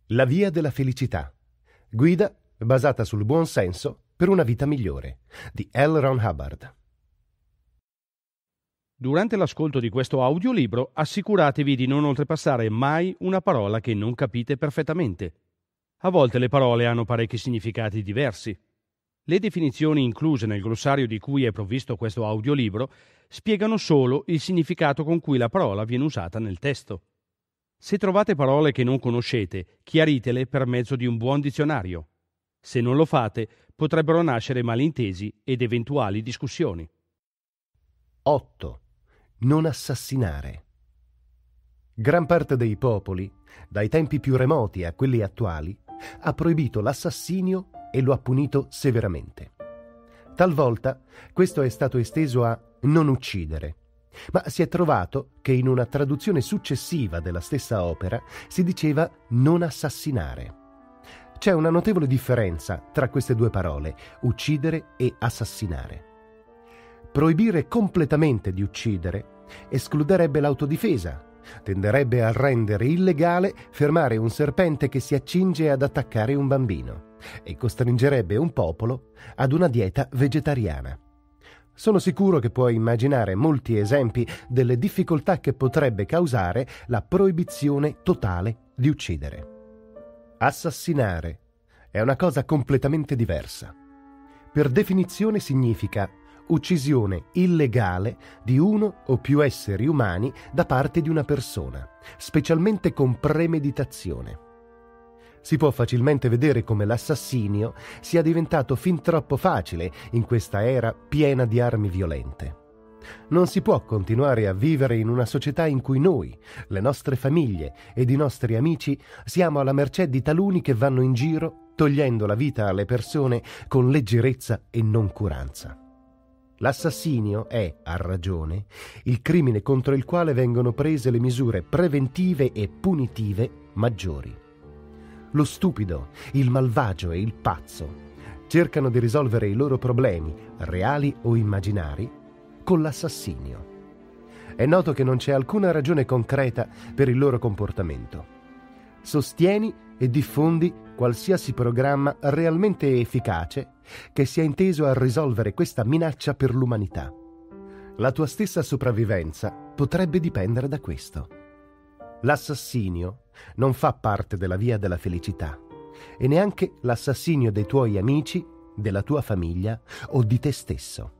La via della felicità. Guida basata sul buon senso per una vita migliore, di L. Ron Hubbard. Durante l'ascolto di questo audiolibro assicuratevi di non oltrepassare mai una parola che non capite perfettamente. A volte le parole hanno parecchi significati diversi. Le definizioni incluse nel glossario di cui è provvisto questo audiolibro spiegano solo il significato con cui la parola viene usata nel testo. Se trovate parole che non conoscete, chiaritele per mezzo di un buon dizionario. Se non lo fate, potrebbero nascere malintesi ed eventuali discussioni. 8. Non assassinare. Gran parte dei popoli, dai tempi più remoti a quelli attuali, ha proibito l'assassinio e lo ha punito severamente. Talvolta questo è stato esteso a non uccidere, ma si è trovato che in una traduzione successiva della stessa opera si diceva non assassinare. C'è una notevole differenza tra queste due parole, uccidere e assassinare. Proibire completamente di uccidere escluderebbe l'autodifesa, tenderebbe a rendere illegale fermare un serpente che si accinge ad attaccare un bambino e costringerebbe un popolo ad una dieta vegetariana. Sono sicuro che puoi immaginare molti esempi delle difficoltà che potrebbe causare la proibizione totale di uccidere. Assassinare è una cosa completamente diversa. Per definizione significa uccisione illegale di uno o più esseri umani da parte di una persona, specialmente con premeditazione. Si può facilmente vedere come l'assassinio sia diventato fin troppo facile in questa era piena di armi violente. Non si può continuare a vivere in una società in cui noi, le nostre famiglie ed i nostri amici siamo alla mercé di taluni che vanno in giro togliendo la vita alle persone con leggerezza e noncuranza. L'assassinio è, a ragione, il crimine contro il quale vengono prese le misure preventive e punitive maggiori. Lo stupido, il malvagio e il pazzo cercano di risolvere i loro problemi, reali o immaginari, con l'assassinio. È noto che non c'è alcuna ragione concreta per il loro comportamento. Sostieni e diffondi qualsiasi programma realmente efficace che sia inteso a risolvere questa minaccia per l'umanità. La tua stessa sopravvivenza potrebbe dipendere da questo. L'assassinio non fa parte della via della felicità e neanche l'assassinio dei tuoi amici, della tua famiglia o di te stesso.